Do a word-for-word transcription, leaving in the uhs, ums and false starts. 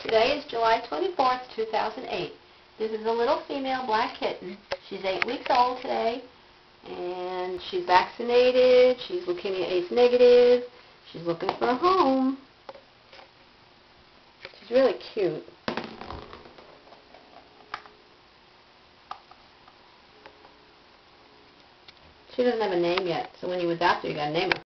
Today is July twenty-fourth, two thousand eight. This is a little female black kitten. She's eight weeks old today, and she's vaccinated. She's leukemia AIDS negative. She's looking for a home. She's really cute. She doesn't have a name yet, so when you adopt her, you gotta name her.